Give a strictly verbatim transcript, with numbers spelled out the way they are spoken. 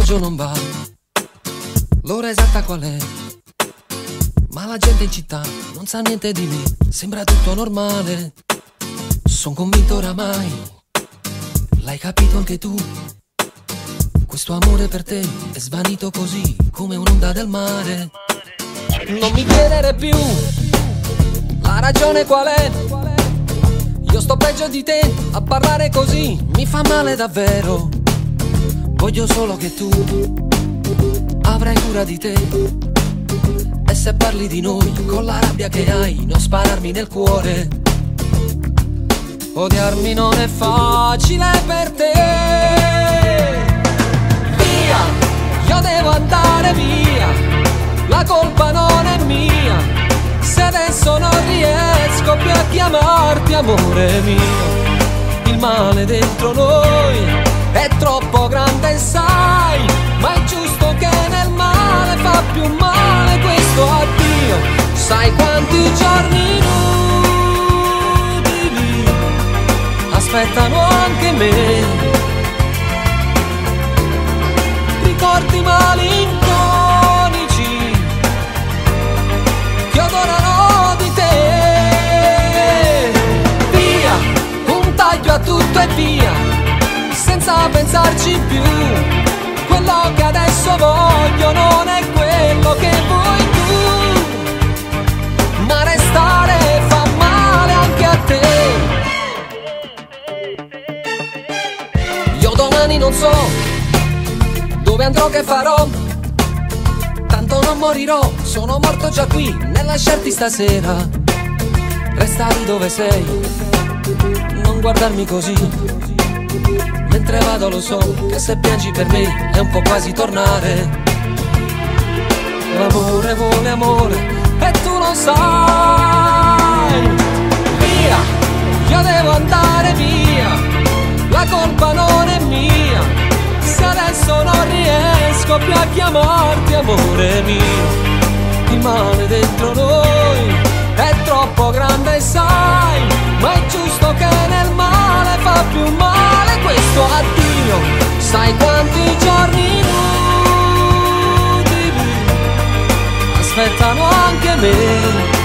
l'orologio non va, l'ora esatta qual è? Ma la gente in città non sa niente di me, sembra tutto normale. Son convinto oramai, l'hai capito anche tu. Questo amore per te è svanito così come un'onda del mare. Non mi chiedere più la ragione qual è. Io sto peggio di te, a parlare così mi fa male davvero. Voglio solo che tu avrai cura di te. E se parli di noi con la rabbia che hai, non spararmi nel cuore. Odiarmi non è facile per te. Via, io devo andare via, la colpa non è mia. Se adesso non riesco più a chiamarti amore mio, il male dentro noi è troppo grande, sai, ma è giusto che nel male fa più male questo addio. Sai quanti giorni inutili aspettano anche me, ricordi malinconici che odorano di te. Via, un taglio a tutto e via, senza pensarci più. Quello che adesso voglio non è quello che vuoi tu, ma restare fa male anche a te. Io domani non so dove andrò, che farò, tanto non morirò, sono morto già qui nel lasciarti stasera. Resta lì dove sei, non guardarmi così, mentre vado lo so che se piangi per me è un po' quasi tornare. L'amore vuole amore e tu lo sai. Via, io devo andare via, la colpa non è mia. Se adesso non riesco più a chiamarti amore mio, il male dentro noi è troppo grande, sai, ma è giusto che nel male fa più male questo addio. Sai quanti giorni inutili aspettano anche me,